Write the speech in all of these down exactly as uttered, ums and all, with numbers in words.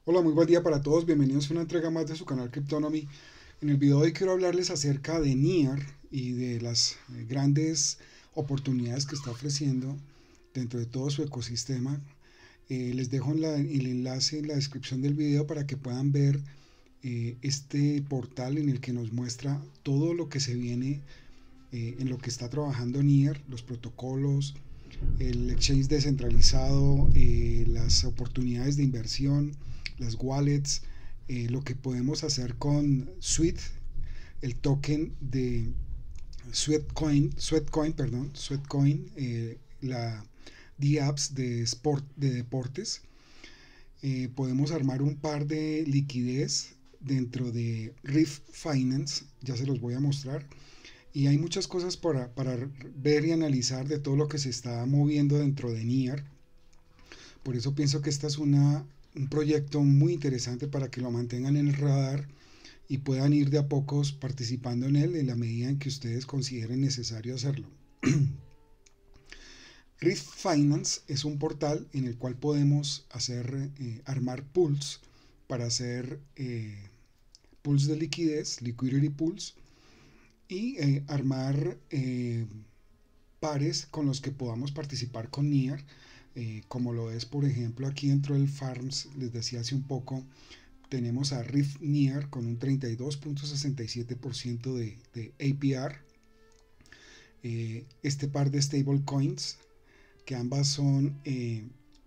Hola, muy buen día para todos. Bienvenidos a una entrega más de su canal Cryptonomy. En el video de hoy quiero hablarles acerca de Near y de las eh, grandes oportunidades que está ofreciendo dentro de todo su ecosistema. Eh, les dejo en la- el enlace en la descripción del video para que puedan ver eh, este portal en el que nos muestra todo lo que se viene, eh, en lo que está trabajando Near, los protocolos, el exchange descentralizado, eh, las oportunidades de inversión, las wallets, eh, lo que podemos hacer con Sweet, el token de Sweatcoin, Sweatcoin, perdón, Sweatcoin, eh, la D-Apps de, sport, de deportes. Eh, podemos armar un par de liquidez dentro de Riff Finance, ya se los voy a mostrar. Y hay muchas cosas para, para ver y analizar de todo lo que se está moviendo dentro de Near. Por eso pienso que esta es una, un proyecto muy interesante para que lo mantengan en el radar y puedan ir de a pocos participando en él en la medida en que ustedes consideren necesario hacerlo. Rift Finance es un portal en el cual podemos hacer, eh, armar pools para hacer eh, pools de liquidez, liquidity pools, y eh, armar eh, pares con los que podamos participar con Near, eh, como lo es por ejemplo aquí dentro del Farms, les decía hace un poco, tenemos a Rift Near con un treinta y dos punto sesenta y siete por ciento de, de A P R, eh, este par de stablecoins, que ambas son eh,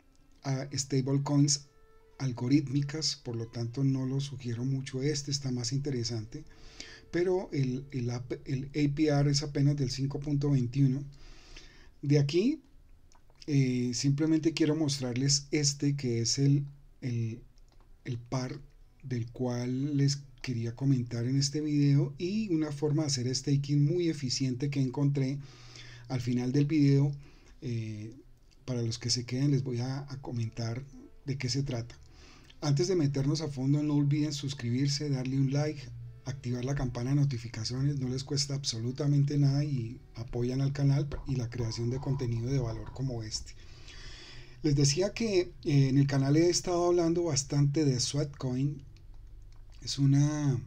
stablecoins algorítmicas, por lo tanto no lo sugiero mucho, este está más interesante, pero el, el, el A P R es apenas del cinco punto veintiuno. De aquí eh, simplemente quiero mostrarles este que es el, el, el par del cual les quería comentar en este video, y una forma de hacer staking muy eficiente que encontré al final del video. Eh, para los que se queden les voy a, a comentar de qué se trata. Antes de meternos a fondo, no olviden suscribirse, darle un like, activar la campana de notificaciones, no les cuesta absolutamente nada y apoyan al canal y la creación de contenido de valor como este. Les decía que eh, en el canal he estado hablando bastante de Sweatcoin. Es una,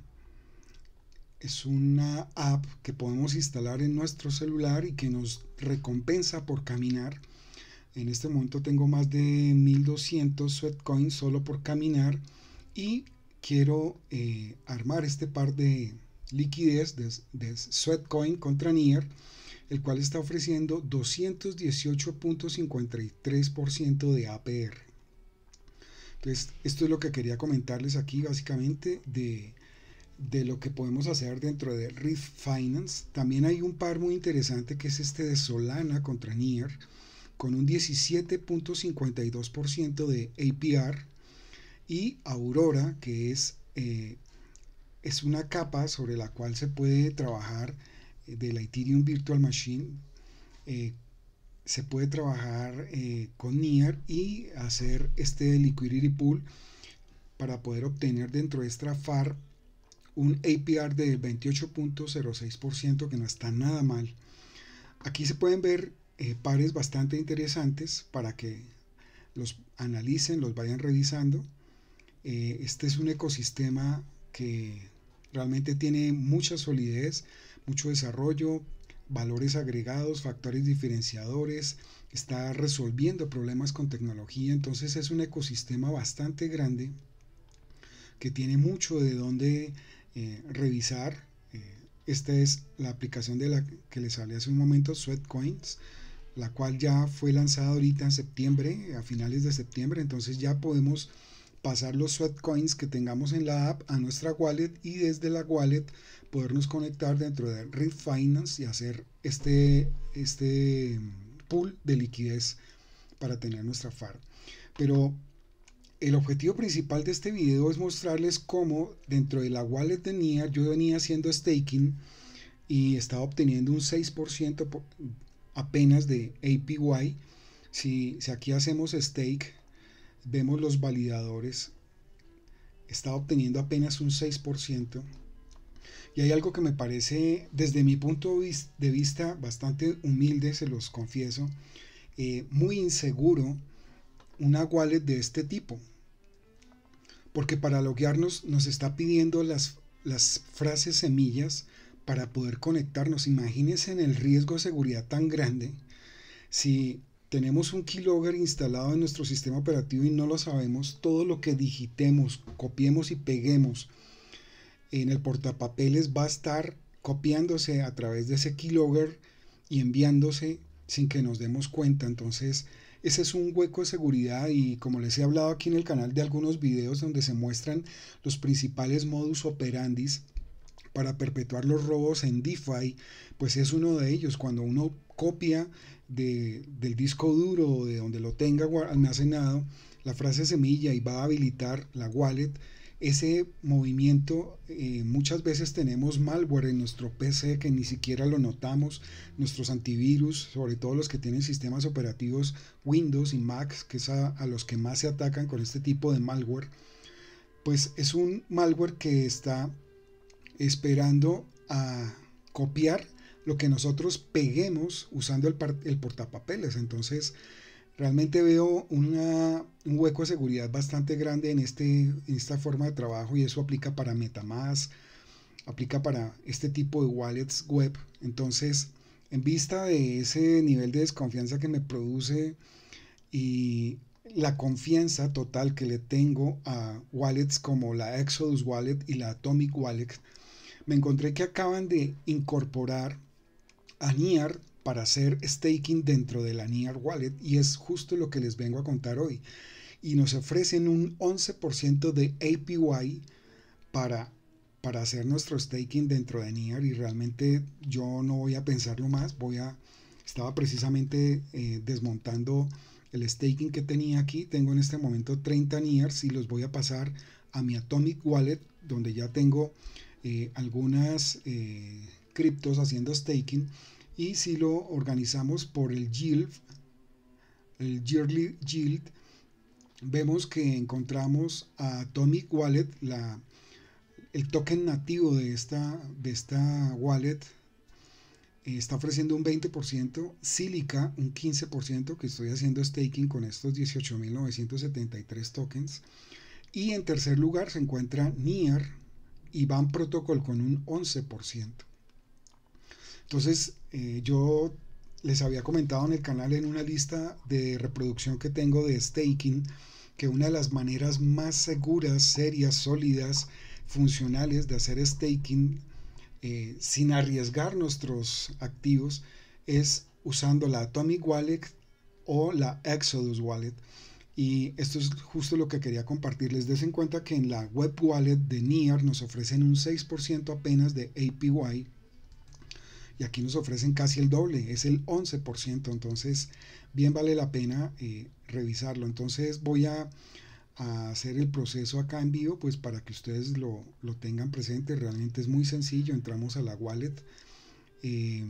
es una app que podemos instalar en nuestro celular y que nos recompensa por caminar. En este momento tengo más de mil doscientos Sweatcoins solo por caminar, y quiero eh, armar este par de liquidez de, de Sweatcoin contra Near, el cual está ofreciendo doscientos dieciocho punto cincuenta y tres por ciento de A P R. Entonces, esto es lo que quería comentarles aquí básicamente de, de lo que podemos hacer dentro de Rift Finance. También hay un par muy interesante que es este de Solana contra Near, con un diecisiete punto cincuenta y dos por ciento de A P R, y Aurora, que es, eh, es una capa sobre la cual se puede trabajar eh, de la Ethereum Virtual Machine. Eh, se puede trabajar eh, con Near y hacer este liquidity pool para poder obtener dentro de esta F A R un A P R de veintiocho punto cero seis por ciento, que no está nada mal. Aquí se pueden ver eh, pares bastante interesantes para que los analicen, los vayan revisando. Eh, este es un ecosistema que realmente tiene mucha solidez, mucho desarrollo, valores agregados, factores diferenciadores, está resolviendo problemas con tecnología. Entonces es un ecosistema bastante grande que tiene mucho de dónde eh, revisar. Eh, esta es la aplicación de la que les hablé hace un momento, Sweatcoins, la cual ya fue lanzada ahorita en septiembre, a finales de septiembre. Entonces ya podemos pasar los Sweatcoins que tengamos en la app a nuestra wallet, y desde la wallet podernos conectar dentro de Rift Finance y hacer este, este pool de liquidez para tener nuestra F A R. Pero el objetivo principal de este video es mostrarles cómo dentro de la wallet de Near yo venía haciendo staking y estaba obteniendo un seis por ciento apenas de A P Y. Si, si aquí hacemos stake, vemos los validadores, está obteniendo apenas un seis por ciento. Y hay algo que me parece, desde mi punto de vista, bastante humilde, se los confieso, eh, muy inseguro, una wallet de este tipo. porque para loguearnos nos está pidiendo las, las frases semillas para poder conectarnos. Imagínense en el riesgo de seguridad tan grande si tenemos un keylogger instalado en nuestro sistema operativo y no lo sabemos. Todo lo que digitemos, copiemos y peguemos en el portapapeles va a estar copiándose a través de ese keylogger y enviándose sin que nos demos cuenta. Entonces ese es un hueco de seguridad, y como les he hablado aquí en el canal de algunos videos donde se muestran los principales modus operandis para perpetuar los robos en DeFi, pues es uno de ellos. Cuando uno copia de, del disco duro o de donde lo tenga almacenado la frase semilla y va a habilitar la wallet, ese movimiento, eh, muchas veces tenemos malware en nuestro P C que ni siquiera lo notamos. Nuestros antivirus, sobre todo los que tienen sistemas operativos Windows y Mac, que es a, a los que más se atacan con este tipo de malware, pues es un malware que está esperando a copiar lo que nosotros peguemos usando el, el portapapeles. Entonces realmente veo una, un hueco de seguridad bastante grande en, este, en esta forma de trabajo, y eso aplica para MetaMask, aplica para este tipo de wallets web. Entonces, en vista de ese nivel de desconfianza que me produce y la confianza total que le tengo a wallets como la Exodus Wallet y la Atomic Wallet, me encontré que acaban de incorporar a Near para hacer staking dentro de la Near Wallet, y es justo lo que les vengo a contar hoy. Y nos ofrecen un once por ciento de A P Y para, para hacer nuestro staking dentro de Near, y realmente yo no voy a pensarlo más. Voy a, estaba precisamente eh, desmontando el staking que tenía aquí. Tengo en este momento treinta Nears y los voy a pasar a mi Atomic Wallet, donde ya tengo eh, algunas eh, criptos haciendo staking. Y si lo organizamos por el yield, el yearly yield, vemos que encontramos a Atomic Wallet, la, el token nativo de esta, de esta wallet, eh, está ofreciendo un veinte por ciento, Silica un quince por ciento, que estoy haciendo staking con estos dieciocho mil novecientos setenta y tres tokens. Y en tercer lugar se encuentra Near y Van Protocol con un once por ciento. Entonces eh, yo les había comentado en el canal, en una lista de reproducción que tengo de staking, que una de las maneras más seguras, serias, sólidas, funcionales de hacer staking eh, sin arriesgar nuestros activos es usando la Atomic Wallet o la Exodus Wallet. Y esto es justo lo que quería compartirles. Des en cuenta que en la web wallet de Near nos ofrecen un seis por ciento apenas de A P Y, y aquí nos ofrecen casi el doble, es el once por ciento. Entonces bien vale la pena eh, revisarlo. Entonces voy a, a hacer el proceso acá en vivo, pues para que ustedes lo, lo tengan presente. Realmente es muy sencillo. Entramos a la wallet eh,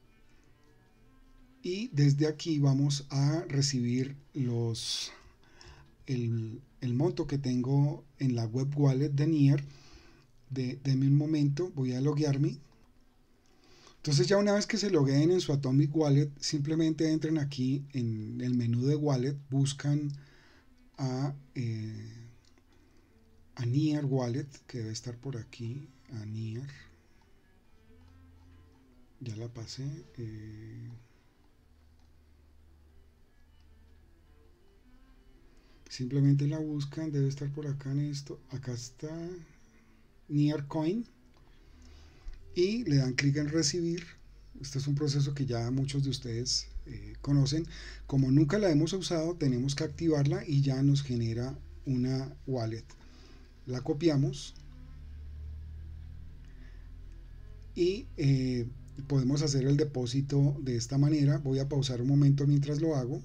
y desde aquí vamos a recibir los el, el monto que tengo en la web wallet de Near. De, de un momento, voy a loguearme. Entonces ya una vez que se logueen en su Atomic Wallet, simplemente entren aquí en el menú de Wallet, buscan a, eh, a Near Wallet, que debe estar por aquí, a Near. Ya la pasé. Eh, simplemente la buscan, debe estar por acá en esto. Acá está Near Coin. Y le dan clic en recibir. Este es un proceso que ya muchos de ustedes eh, conocen. Como nunca la hemos usado, tenemos que activarla y ya nos genera una wallet. La copiamos y eh, podemos hacer el depósito de esta manera. Voy a pausar un momento mientras lo hago.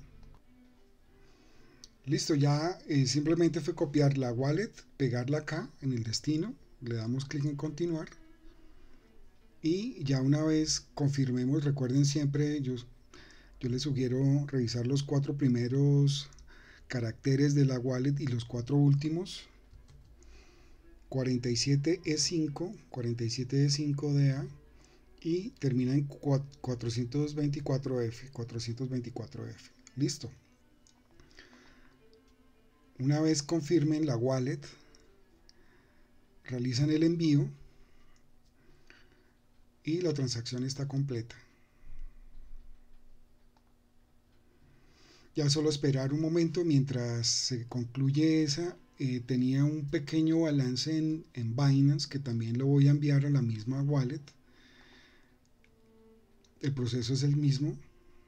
Listo, ya eh, simplemente fue copiar la wallet, pegarla acá en el destino, le damos clic en continuar. Y ya una vez confirmemos, recuerden siempre, yo, yo les sugiero revisar los cuatro primeros caracteres de la wallet y los cuatro últimos. cuarenta y siete E cinco, cuarenta y siete E cinco D A y termina en cuatrocientos veinticuatro F, cuatrocientos veinticuatro F. Listo. Una vez confirmen la wallet, realizan el envío y la transacción está completa. Ya solo esperar un momento mientras se concluye esa. Eh, tenía un pequeño balance en, en Binance que también lo voy a enviar a la misma wallet. El proceso es el mismo.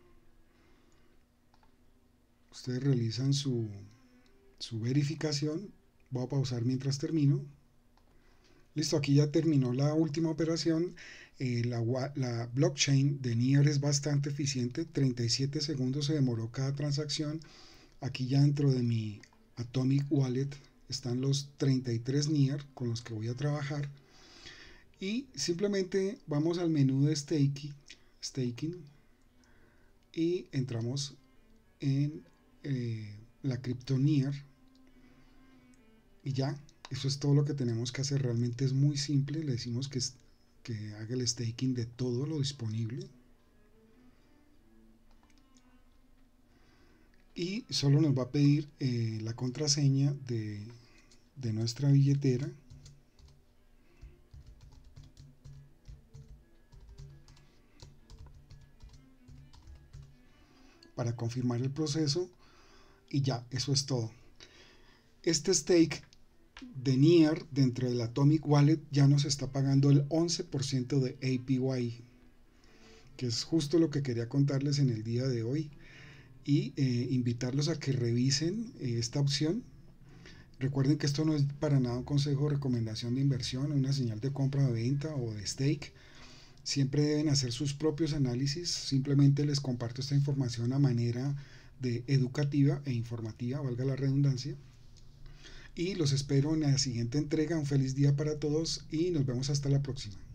Ustedes realizan su, su verificación. Voy a pausar mientras termino. Listo, aquí ya terminó la última operación. Eh, la, la blockchain de Near es bastante eficiente. treinta y siete segundos se demoró cada transacción. Aquí ya dentro de mi Atomic Wallet están los treinta y tres Near con los que voy a trabajar. Y simplemente vamos al menú de staking, staking y entramos en eh, la cripto Near. Y ya, eso es todo lo que tenemos que hacer. Realmente es muy simple. Le decimos que, que haga el staking de todo lo disponible. Y solo nos va a pedir eh, la contraseña de, de nuestra billetera. Para confirmar el proceso. Y ya, eso es todo. Este stake de Near dentro del Atomic Wallet ya nos está pagando el once por ciento de A P Y, que es justo lo que quería contarles en el día de hoy, y eh, invitarlos a que revisen eh, esta opción. Recuerden que esto no es para nada un consejo o recomendación de inversión, una señal de compra, de venta o de stake. Siempre deben hacer sus propios análisis. Simplemente les comparto esta información a manera de educativa e informativa, valga la redundancia. Y los espero en la siguiente entrega. Un feliz día para todos y nos vemos hasta la próxima.